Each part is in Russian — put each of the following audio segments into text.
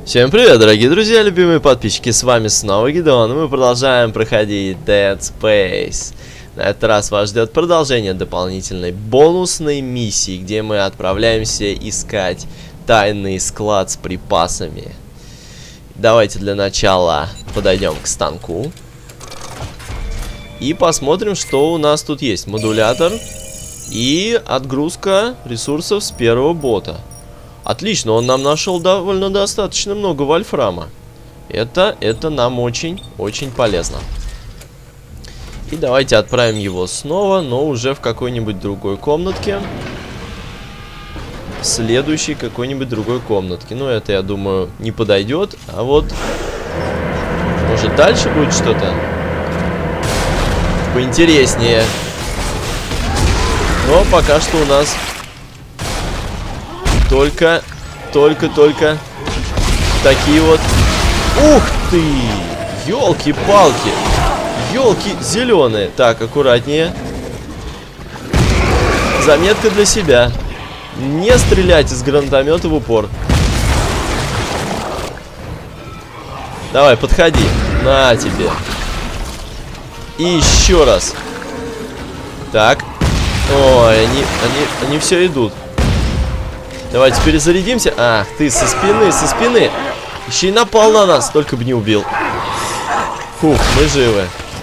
Всем привет, дорогие друзья, любимые подписчики, с вами снова Гидеон, и мы продолжаем проходить Dead Space. На этот раз вас ждет продолжение дополнительной бонусной миссии, где мы отправляемся искать тайный склад с припасами. Давайте для начала подойдем к станку и посмотрим, что у нас тут есть. Модулятор и отгрузка ресурсов с первого бота. Отлично, он нам нашел довольно достаточно много вольфрама. Это нам очень полезно. И давайте отправим его снова, но уже в какой-нибудь другой комнатке. В следующей какой-нибудь другой комнатке. Ну, это, я думаю, не подойдет. А вот, может, дальше будет что-то поинтереснее. Но пока что у нас только такие вот. Ух ты! Ёлки-палки! Ёлки зеленые. Так, аккуратнее. Заметка для себя. Не стрелять из гранатомета в упор. Давай, подходи. На тебе. И еще раз. Так. Ой, они все идут. Давайте перезарядимся. Ах ты, со спины. Еще и напал на нас, только бы не убил. Фух, мы живы.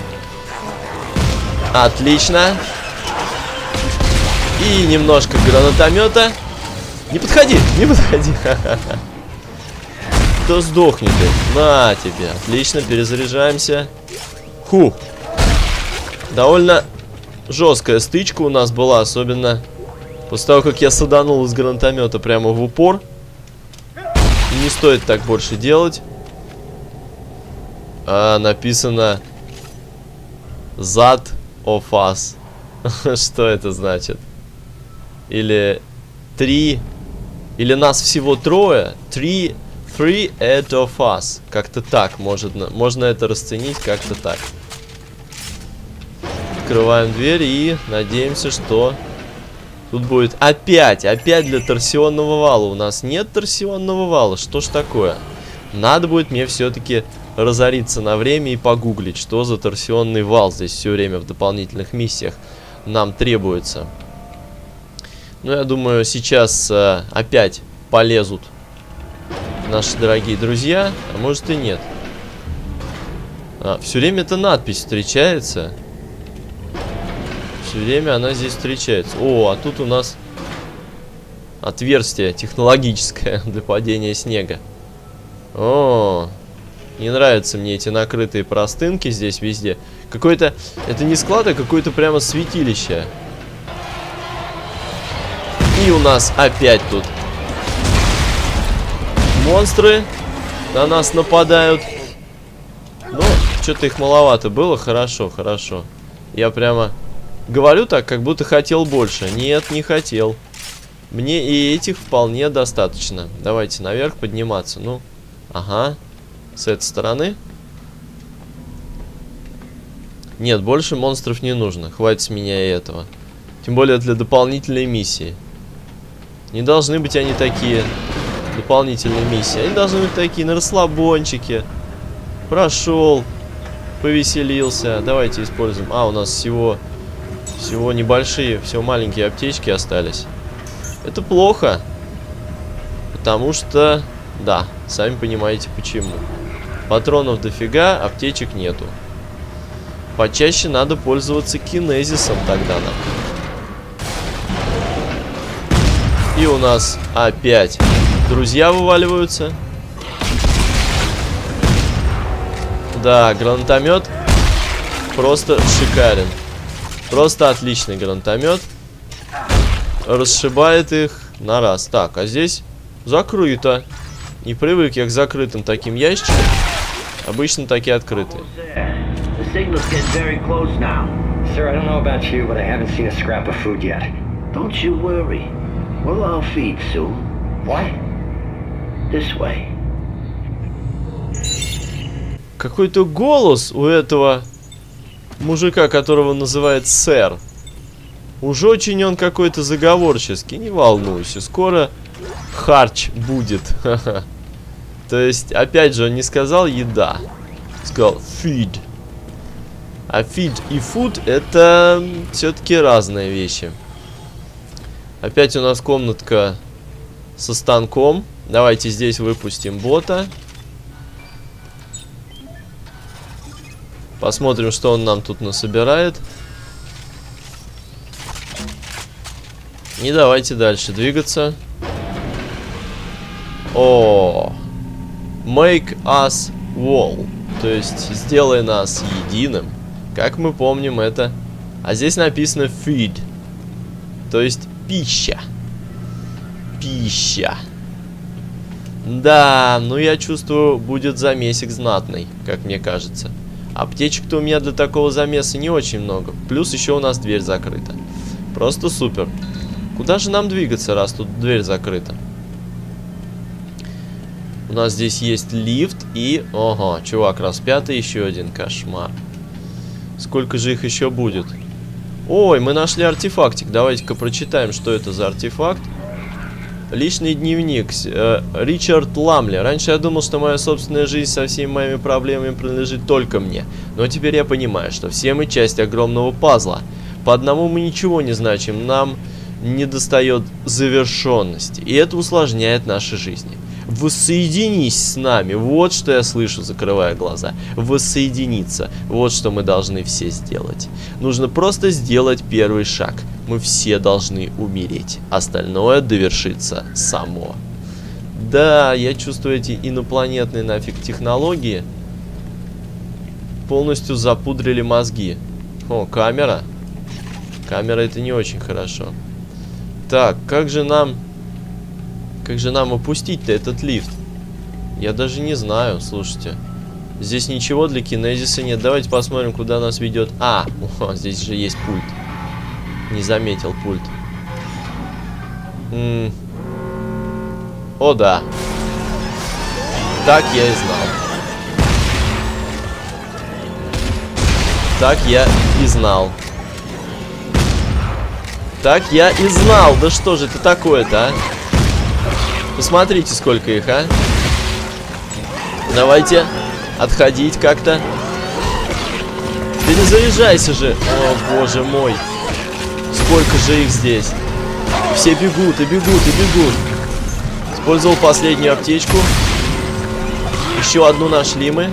Отлично. И немножко гранатомета. Не подходи. То сдохни ты. На тебе. Отлично, перезаряжаемся. Фух. Довольно жесткая стычка у нас была, особенно после того, как я саданул из гранатомета прямо в упор. И не стоит так больше делать. Написано That of us. Что это значит? Или 3. Или нас всего трое. Three out of us. Как-то так. Можно это расценить как-то так. Открываем дверь и надеемся, что тут будет опять для торсионного вала. У нас нет торсионного вала. Что ж такое? Надо будет мне все-таки разориться на время и погуглить, что за торсионный вал здесь все время в дополнительных миссиях нам требуется. Ну, я думаю, сейчас опять полезут наши дорогие друзья. А может и нет. Все время эта надпись встречается. Все время она здесь встречается. О, а тут у нас отверстие технологическое для падения снега. О, не нравятся мне эти накрытые простынки здесь везде. Какой-то, это не склад, а какое-то прямо святилище. И у нас опять тут монстры на нас нападают. Ну, что-то их маловато было. Хорошо. Я прямо говорю так, как будто хотел больше. Нет, не хотел. Мне и этих вполне достаточно. Давайте наверх подниматься. Ну, ага. С этой стороны. Нет, больше монстров не нужно. Хватит с меня и этого. Тем более для дополнительной миссии. Не должны быть они такие дополнительные миссии. Они должны быть такие на расслабончике. Прошел. Повеселился. Давайте используем. У нас всего небольшие, всего маленькие аптечки остались. Это плохо. Потому что, да, сами понимаете почему. Патронов дофига, аптечек нету. Почаще надо пользоваться кинезисом тогда нам. И у нас опять друзья вываливаются. Да, гранатомет просто шикарен. Просто отличный гранатомет. Расшибает их на раз. Так, а здесь закрыто. Не привык я к закрытым таким ящикам. Обычно такие открытые. Какой-то голос у этого мужика, которого называют сэр. Уж очень он какой-то заговорческий. Не волнуйся, скоро харч будет. То есть, опять же, он не сказал еда. Сказал feed. А feed и food это все-таки разные вещи. Опять у нас комнатка со станком. Давайте здесь выпустим бота. Посмотрим, что он нам тут насобирает. И давайте дальше двигаться. О, make us wall. То есть, сделай нас единым. Как мы помним это. А здесь написано feed. То есть, пища. Пища. Да, ну я чувствую, будет замесик знатный, как мне кажется. Аптечек-то у меня для такого замеса не очень много. Плюс еще у нас дверь закрыта. Просто супер. Куда же нам двигаться, раз тут дверь закрыта? У нас здесь есть лифт и... Ого, чувак, распятый, еще один кошмар. Сколько же их еще будет? Ой, мы нашли артефактик. Давайте-ка прочитаем, что это за артефакт. Личный дневник. Ричард Ламли. Раньше я думал, что моя собственная жизнь со всеми моими проблемами принадлежит только мне. Но теперь я понимаю, что все мы часть огромного пазла. По одному мы ничего не значим. Нам недостает завершенности. И это усложняет наши жизни. Воссоединись с нами. Вот что я слышу, закрывая глаза. Воссоединиться. Вот что мы должны все сделать. Нужно просто сделать первый шаг. Мы все должны умереть. Остальное довершится само. Да, я чувствую, эти инопланетные нафиг технологии полностью запудрили мозги. О, камера. Камера — это не очень хорошо. Так, как же нам опустить-то этот лифт? Я даже не знаю, слушайте. Здесь ничего для кинезиса нет. Давайте посмотрим, куда нас ведет. А, здесь же есть пульт. Не заметил пульт. О, да. Так я и знал. Так я и знал. Так я и знал. Да что же это такое-то, а? Посмотрите, сколько их, а. Давайте отходить как-то. Перезаряжайся же. О, боже мой. Сколько же их здесь. Все бегут и бегут и бегут. Использовал последнюю аптечку. Еще одну нашли мы.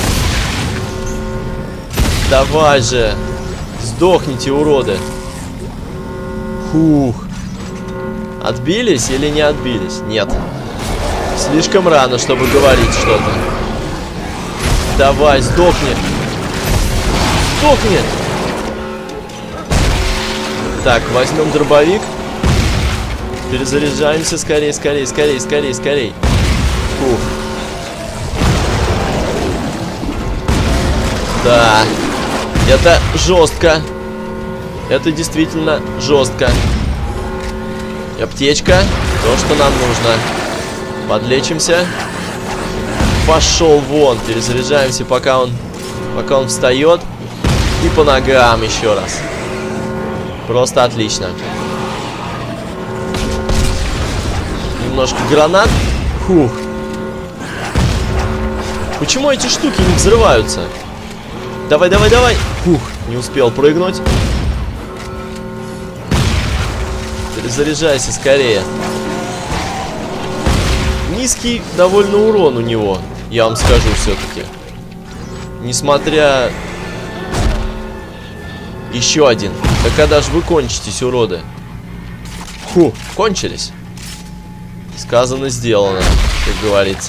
Давай же. Сдохните, уроды. Фух. Отбились или не отбились? Нет. Слишком рано, чтобы говорить что-то. Давай, сдохни. Сдохни. Так, возьмем дробовик. Перезаряжаемся. Скорее, скорее, скорее, скорее, скорее. Фух. Да. Это жестко. Это действительно жестко. Аптечка. То, что нам нужно. Подлечимся. Пошел вон. Перезаряжаемся, пока он встает. И по ногам еще раз. Просто отлично. Немножко гранат. Фух. Почему эти штуки не взрываются? Давай, давай, давай. Фух, не успел прыгнуть. Перезаряжайся скорее. Низкий довольно урон у него, я вам скажу все-таки. Несмотря... Еще один. Да когда же вы кончитесь, уроды? Фу, кончились. Сказано, сделано, как говорится.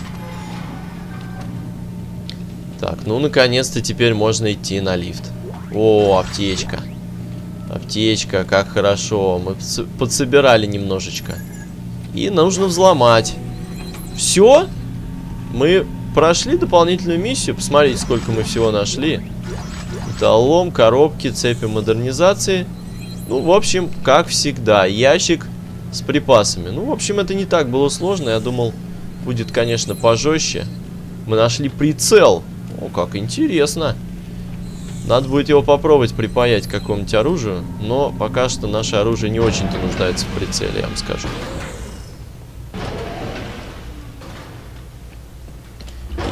Так, ну наконец-то теперь можно идти на лифт. О, аптечка. Аптечка, как хорошо. Мы подсобирали немножечко. И нужно взломать. Все? Мы прошли дополнительную миссию. Посмотрите, сколько мы всего нашли. Металлолом, коробки, цепи модернизации. Ну, в общем, как всегда, ящик с припасами. Ну, в общем, это не так было сложно. Я думал, будет, конечно, пожестче. Мы нашли прицел. О, как интересно. Надо будет его попробовать припаять к какому-нибудь оружию. Но пока что наше оружие не очень-то нуждается в прицеле, я вам скажу.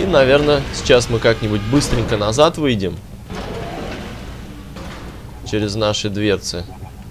наверное, сейчас мы как-нибудь быстренько назад выйдем. Через наши дверцы.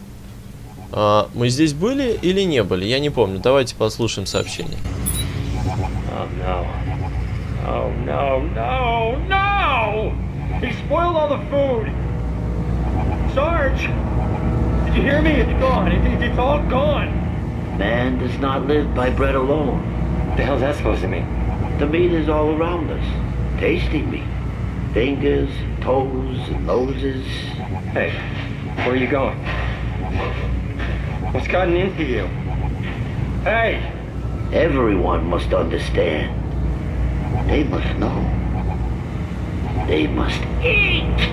Мы здесь были или не были? Я не помню. Давайте послушаем сообщение. Oh no. Oh no, no, no! He spoiled all the food! Sarge! Did you hear me? It's gone. It's all gone! Man does not live by bread alone. What the hell's that supposed to mean? The meat is all around us. Tasty meat. Fingers, toes, and noses. Hey, where are you going? What's gotten into you? Hey! Everyone must understand. They must know. They must eat.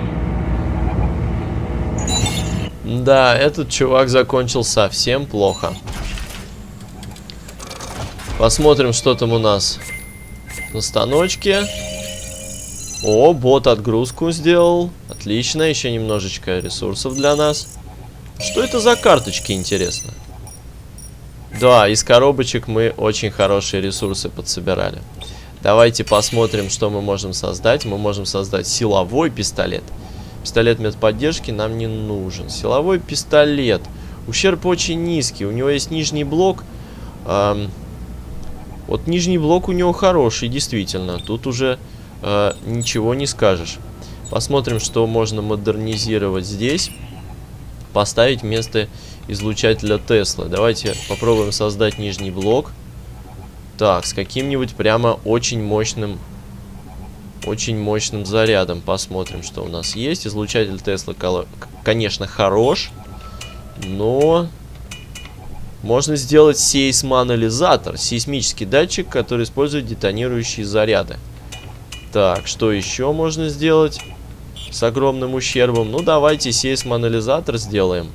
Да, этот чувак закончил совсем плохо. Посмотрим, что там у нас на станочке. О, бот отгрузку сделал. Отлично, еще немножечко ресурсов для нас. Что это за карточки, интересно? Да, из коробочек мы очень хорошие ресурсы подсобирали. Давайте посмотрим, что мы можем создать. Мы можем создать силовой пистолет. Пистолет медподдержки нам не нужен. Силовой пистолет. Ущерб очень низкий. У него есть нижний блок. Вот нижний блок у него хороший, действительно. Тут уже ничего не скажешь. Посмотрим, что можно модернизировать здесь. Поставить вместо излучателя Теслы. Давайте попробуем создать нижний блок. Так, с каким-нибудь прямо очень мощным зарядом. Посмотрим, что у нас есть. Излучатель Теслы, конечно, хорош. Но можно сделать сейсмоанализатор. Сейсмический датчик, который использует детонирующие заряды. Так, что еще можно сделать с огромным ущербом? Ну, давайте сейсмоанализатор сделаем.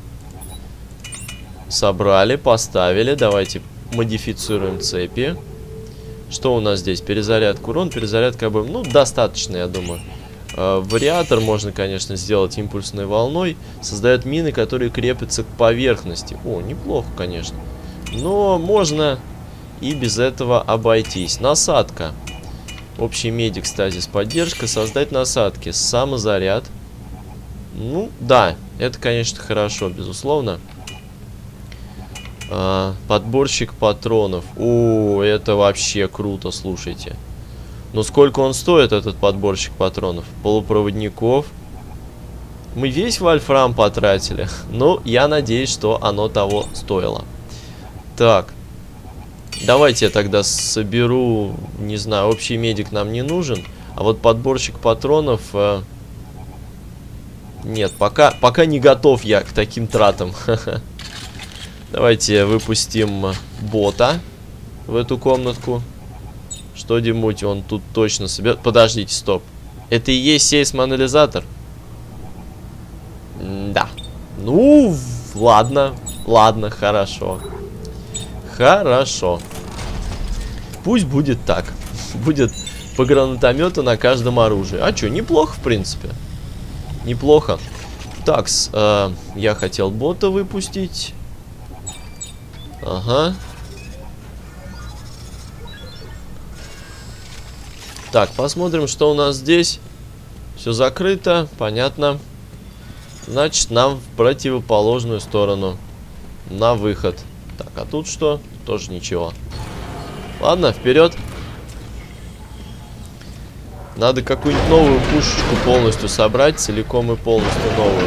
Собрали, поставили. Давайте модифицируем цепи. Что у нас здесь? Перезарядка урон, перезарядка обоим. Ну, достаточно, я думаю. Вариатор можно, конечно, сделать импульсной волной. Создает мины, которые крепятся к поверхности. О, неплохо, конечно. Но можно и без этого обойтись. Насадка. Общий медик, стазис, поддержка. Создать насадки. Самозаряд. Ну, да, это, конечно, хорошо, безусловно. Подборщик патронов. О, это вообще круто, слушайте. Но сколько он стоит, этот подборщик патронов? Полупроводников. Мы весь вольфрам потратили. Ну, я надеюсь, что оно того стоило. Так. Давайте я тогда соберу, не знаю, общий медик нам не нужен. А вот подборщик патронов... Нет, пока не готов я к таким тратам. Давайте выпустим бота в эту комнатку. Что-нибудь он тут точно соберет. Подождите, стоп. Это и есть сейсмоанализатор? Да. Ну, ладно. Ладно, хорошо. Хорошо. Пусть будет так. Будет по гранатомету на каждом оружии. А что, неплохо, в принципе. Неплохо. Так, я хотел бота выпустить. Ага. Так, посмотрим, что у нас здесь. Все закрыто, понятно. Значит, нам в противоположную сторону. На выход. Так, а тут что? Тоже ничего. Ладно, вперед. Надо какую-нибудь новую пушечку полностью собрать. Целиком и полностью новую.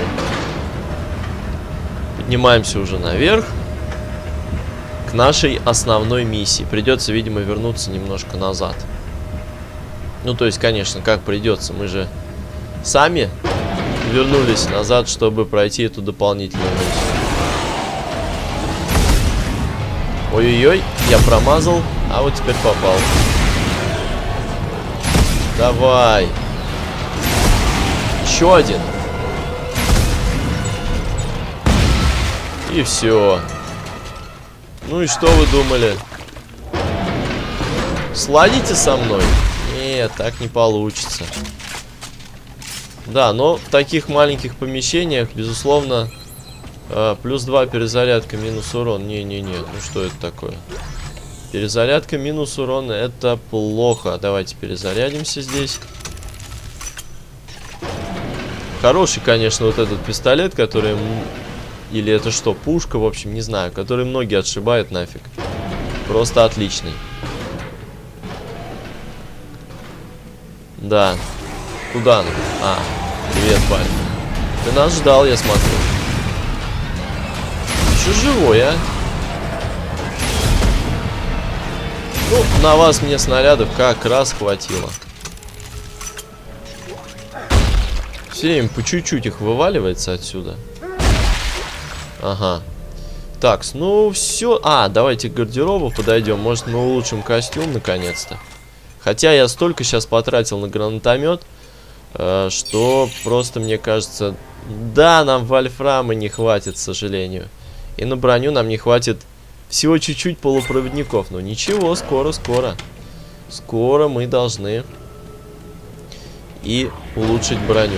Поднимаемся уже наверх. К нашей основной миссии. Придется, видимо, вернуться немножко назад. Ну, то есть, конечно, как придется. Мы же сами вернулись назад, чтобы пройти эту дополнительную миссию. Ой-ой-ой, я промазал, а вот теперь попал. Давай. Еще один. И все. Ну и что вы думали? Сладите со мной? Нет, так не получится. Да, но в таких маленьких помещениях,+2 перезарядка, минус урон. Не-не-не, ну что это такое? Перезарядка минус урона, это плохо. Давайте перезарядимся здесь. Хороший, конечно, вот этот пистолет, который... Или это что, пушка, в общем, не знаю. Который многие отшибают нафиг. Просто отличный. Да. Куда он? А, привет, парень. Ты нас ждал, я смотрю. Еще живой, а? Ну, на вас мне снарядов как раз хватило. Все время по чуть-чуть их вываливается отсюда. Ага. Так, ну все. А, давайте к гардеробу подойдем. Может, мы улучшим костюм наконец-то. Хотя я столько сейчас потратил на гранатомет, что просто, мне кажется... Да, нам вольфрама не хватит, к сожалению. И на броню нам не хватит всего чуть-чуть полупроводников. Но ничего, скоро. Скоро мы должны и улучшить броню.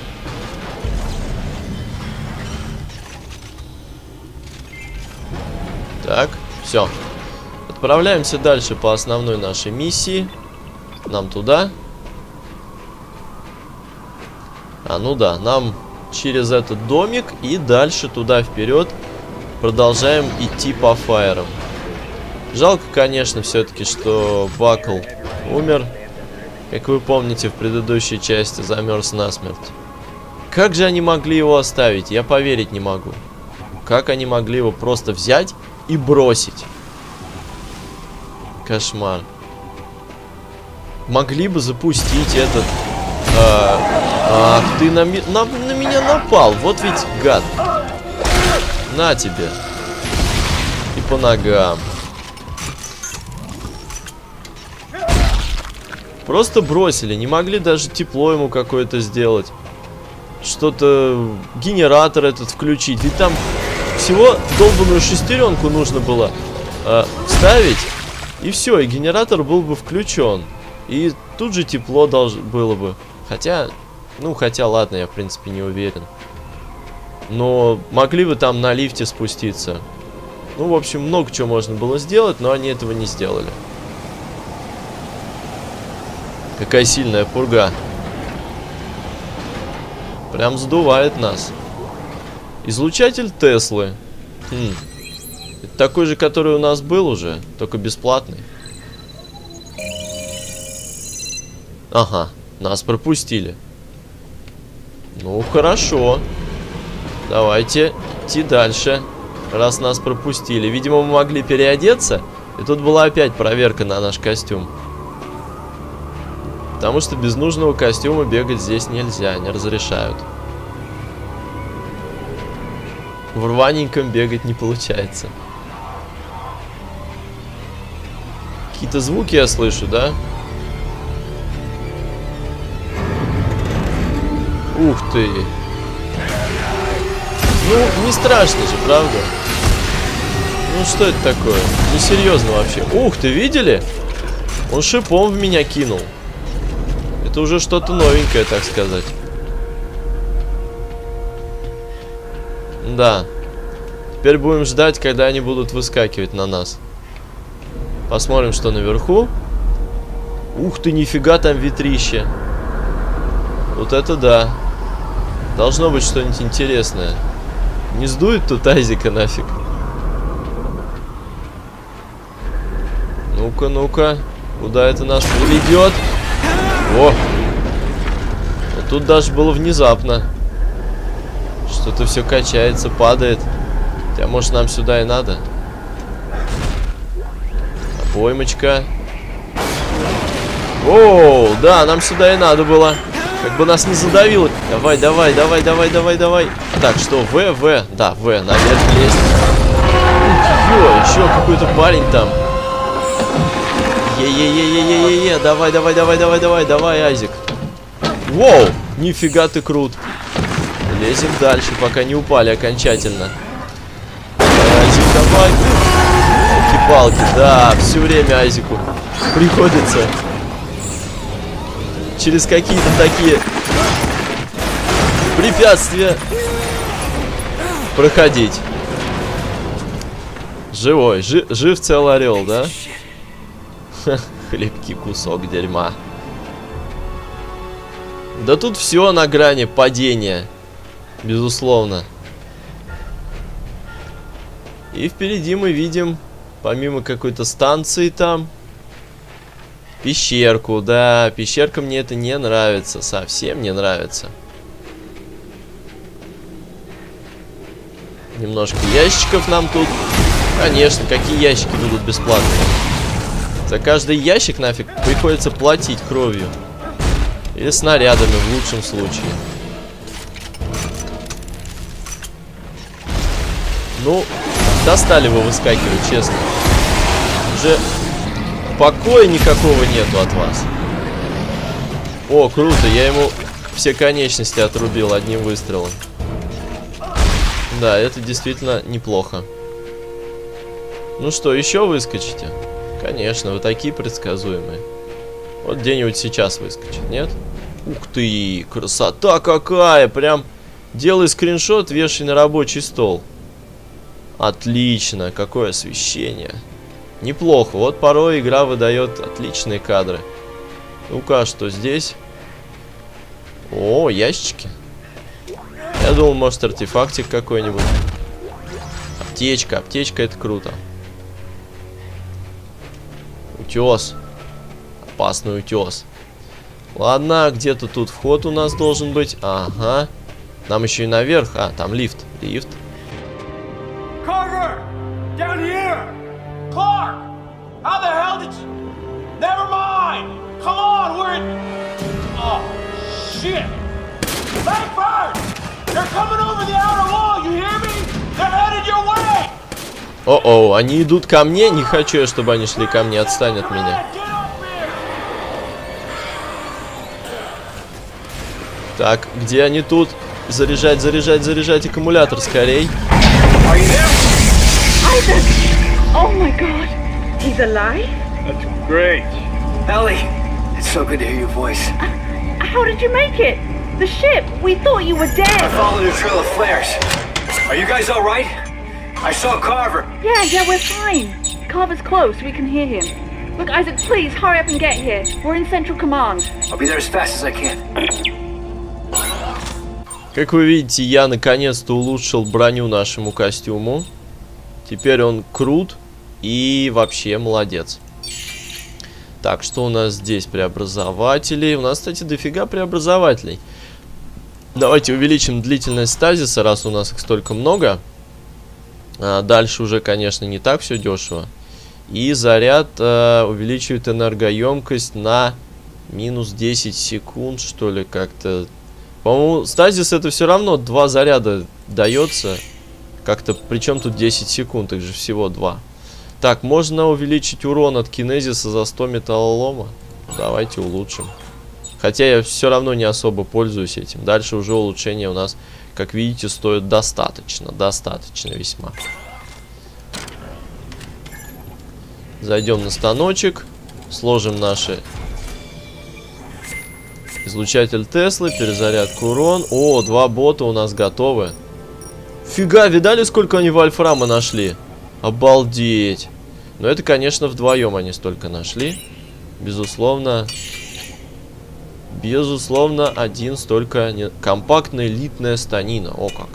Так, все. Отправляемся дальше по основной нашей миссии. Нам туда. А, ну да, нам через этот домик и дальше туда вперед. Продолжаем идти по фаерам. Жалко, конечно, все-таки, что Бакл умер. Как вы помните, в предыдущей части замерз насмерть. Как же они могли его оставить? Я поверить не могу. Как они могли его просто взять и бросить? Кошмар. Могли бы запустить этот... Ах, ты на меня напал. Вот ведь гад. На тебе. И по ногам. Просто бросили. Не могли даже тепло ему какое-то сделать. Что-то... Генератор этот включить. Ведь там всего долбанную шестеренку нужно было вставить. И все, и генератор был бы включен. И тут же тепло было бы. Хотя, ну, ладно, я в принципе не уверен. Но могли бы там на лифте спуститься. Ну, в общем, много чего можно было сделать, но они этого не сделали. Какая сильная пурга. Прям сдувает нас. Излучатель Теслы. Это такой же, который у нас был уже, только бесплатный. Ага, нас пропустили. Ну, хорошо. Давайте идти дальше, раз нас пропустили. Видимо, мы могли переодеться, и тут была опять проверка на наш костюм. Потому что без нужного костюма бегать здесь нельзя, не разрешают. В рваненьком бегать не получается. Какие-то звуки я слышу, да? Ух ты! Ну, не страшно же, правда? Ну, что это такое? Несерьезно вообще. Ух, ты видели? Он шипом в меня кинул. Это уже что-то новенькое, так сказать. Да. Теперь будем ждать, когда они будут выскакивать на нас. Посмотрим, что наверху. Ух ты, нифига там ветрище. Вот это да. Должно быть что-нибудь интересное. Не сдует тут Айзека нафиг. Ну-ка, ну-ка. Куда это нас приведет? О! Вот тут даже было внезапно. Что-то все качается, падает. Хотя, может, нам сюда и надо? Обоймочка. Оу, да, нам сюда и надо было. Как бы нас не задавило. Давай, давай, давай, давай, давай, давай. Так, что, В. Да, В, наверх лезть. Ё, еще какой-то парень там. Е-е-е-е-е-е-е. Давай, давай, давай, давай, давай, давай, Айзек. Воу, нифига ты крут. Лезем дальше, пока не упали окончательно. Давай, Айзек, давай. Палки, да, все время Айзеку приходится через какие-то такие препятствия проходить. Живой. Жив целый орел, да? Хлебкий кусок дерьма. Да тут все на грани падения. Безусловно. И впереди мы видим, помимо какой-то станции там, пещерку. Да, пещерка мне это не нравится. Совсем не нравится. Немножко ящиков нам тут. Конечно, какие ящики будут бесплатные? За каждый ящик нафиг приходится платить кровью. Или снарядами в лучшем случае. Ну, достали вы выскакивать, честно. Уже покоя никакого нету от вас. О, круто, я ему все конечности отрубил одним выстрелом. Да, это действительно неплохо. Ну что, еще выскочите? Конечно, вы такие предсказуемые. Вот где-нибудь сейчас выскочит, нет? Ух ты, красота какая! Прям делай скриншот, вешай на рабочий стол. Отлично, какое освещение. Неплохо, вот порой игра выдает отличные кадры. Ну-ка, что здесь? О, ящики. Я думал, может, артефактик какой-нибудь. Аптечка, аптечка, это круто. Утес. Опасный утес. Ладно, где-то тут вход у нас должен быть. Ага. Нам еще и наверх. А, там лифт. Лифт. Carver! Down here! Clark! How the hell did you... Never mind! Come on, we're in... Oh, shit! Langford! They're coming over the outer wall, you hear me? They're headed your way! О-о, они идут ко мне. Не хочу я, чтобы они шли ко мне. Отстань от меня. Так, где они тут? Заряжать, заряжать, заряжать аккумулятор скорей. Isaac! Oh my God! He's alive? That's great. Ellie, it's so good to hear your voice. How did you make it? The ship! We thought you were I dead! followed a trail of flares. Are you guys all right? I saw Carver. Yeah, we're fine. Carver's close, we can hear him. Look, Isaac, please, hurry up and get here. We're in Central Command. I'll be there as fast as I can. Как вы видите, я наконец-то улучшил броню нашему костюму. Теперь он крут и вообще молодец. Так, что у нас здесь? Преобразователи. У нас, кстати, дофига преобразователей. Давайте увеличим длительность стазиса, раз у нас их столько много. Дальше уже, конечно, не так все дешево. И заряд увеличивает энергоемкость на минус 10 секунд, что ли, как-то. По-моему, стазис это все равно 2 заряда дается. Как-то, причем тут 10 секунд, их же всего 2. Так, можно увеличить урон от кинезиса за 100 металлолома. Давайте улучшим. Хотя я все равно не особо пользуюсь этим. Дальше уже улучшение у нас, как видите, стоит достаточно. Достаточно весьма. Зайдем на станочек. Сложим наши... Излучатель Теслы, перезарядка урон. О, 2 бота у нас готовы. Фига, видали, сколько они вольфрама нашли? Обалдеть. Но это, конечно, вдвоем они столько нашли. Безусловно. Безусловно, один столько... Не... Компактная элитная станина. О как.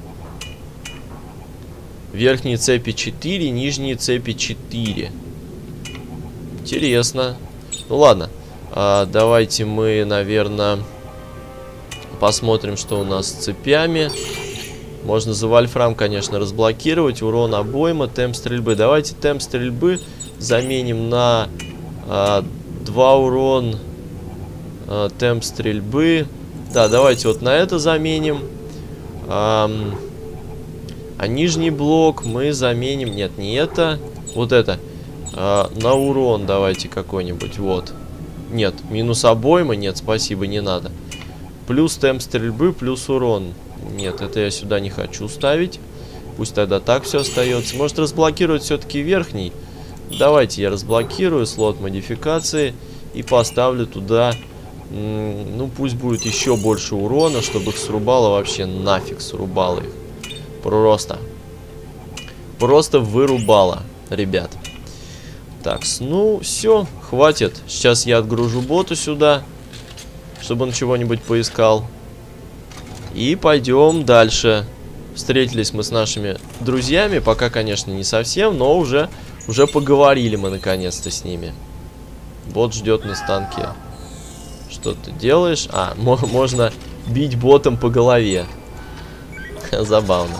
Верхние цепи 4, нижние цепи 4. Интересно. Ну ладно. Давайте мы, наверное, посмотрим, что у нас с цепями. Можно за вольфрам, конечно, разблокировать. Урон обойма, темп стрельбы. Давайте темп стрельбы заменим на 2 урон, темп стрельбы. Да, давайте вот на это заменим. А нижний блок мы заменим... Нет, не это. Вот это. На урон давайте какой-нибудь. Вот. Нет, минус обойма. Нет, спасибо, не надо. Плюс темп стрельбы, плюс урон. Нет, это я сюда не хочу ставить. Пусть тогда так все остается. Может разблокировать все-таки верхний. Давайте я разблокирую слот модификации и поставлю туда... Ну, пусть будет еще больше урона, чтобы их срубало вообще нафиг. Срубало их. Просто. просто вырубало, ребят. Так, ну, все, хватит. Сейчас я отгружу бота сюда, чтобы он чего-нибудь поискал. И пойдем дальше. Встретились мы с нашими друзьями. Пока, конечно, не совсем, но уже поговорили мы наконец-то с ними. Бот ждет на станке. Что ты делаешь? А, можно бить ботом по голове. Забавно.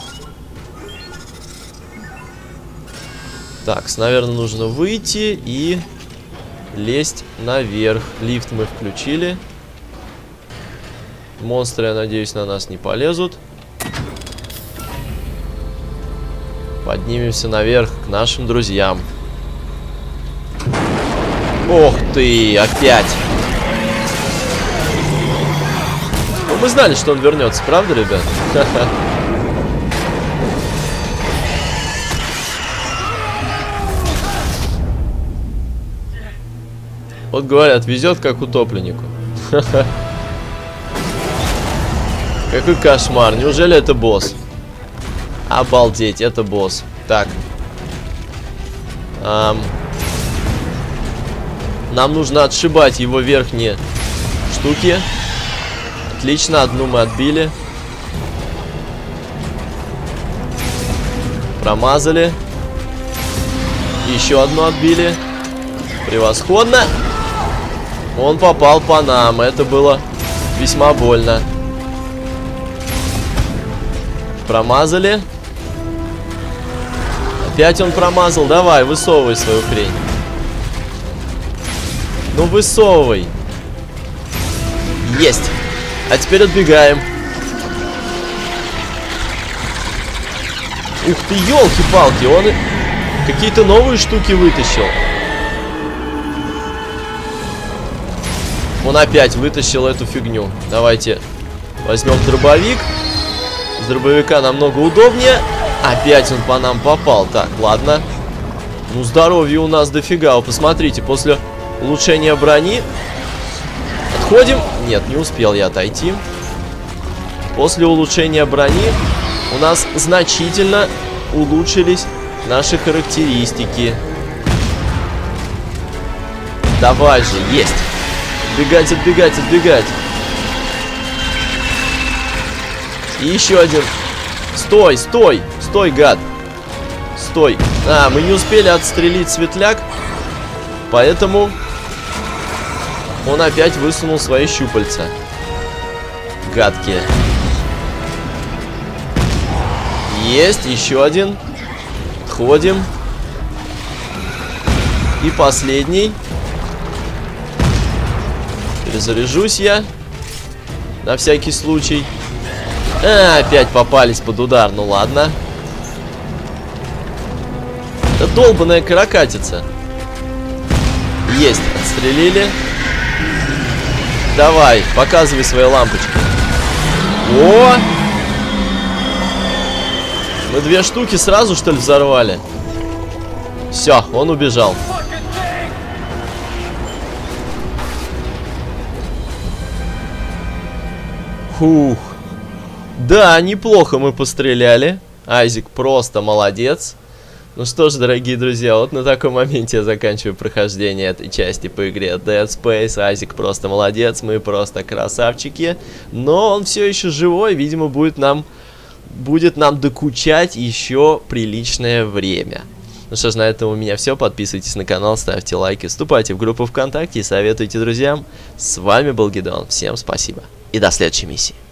Так, наверное, нужно выйти и лезть наверх. Лифт мы включили. Монстры, я надеюсь, на нас не полезут. Поднимемся наверх к нашим друзьям. Ох ты, опять! Ну, мы знали, что он вернется, правда, ребят? Вот говорят, везет как утопленнику. Какой кошмар. Неужели это босс? Обалдеть, это босс. Так. Нам нужно отшибать его верхние штуки. Отлично, одну мы отбили. Промазали. Еще одну отбили. Превосходно. Он попал по нам. Это было весьма больно. Промазали. Опять он промазал. Давай, высовывай свою хрень. Ну, высовывай. Есть. А теперь отбегаем. Ух ты, елки-палки. Он какие-то новые штуки вытащил. Он опять вытащил эту фигню. Давайте возьмем дробовик. С дробовика намного удобнее. Опять он по нам попал. Так, ладно. Ну, здоровья у нас дофига. Вы посмотрите, после улучшения брони... Отходим. Нет, не успел я отойти. После улучшения брони у нас значительно улучшились наши характеристики. Давай же, есть. Отбегать, отбегать, отбегать. И еще один. Стой, стой, стой, гад. Стой. А, мы не успели отстрелить светляк. Поэтому он опять высунул свои щупальца. Гадкие. Есть, еще один. Отходим. И последний. Перезаряжусь я. На всякий случай. Опять попались под удар. Ну ладно. Это долбаная каракатица. Есть, отстрелили. Давай, показывай свои лампочки. О! Мы две штуки сразу, что ли, взорвали? Все, он убежал. Фух. Да, неплохо мы постреляли. Айзек просто молодец. Ну что ж, дорогие друзья, вот на таком моменте я заканчиваю прохождение этой части по игре Dead Space. Айзек просто молодец, мы просто красавчики. Но он все еще живой, видимо, будет нам докучать еще приличное время. Ну что ж, на этом у меня все. Подписывайтесь на канал, ставьте лайки, вступайте в группу ВКонтакте и советуйте друзьям. С вами был Гидеон. Всем спасибо и до следующей миссии.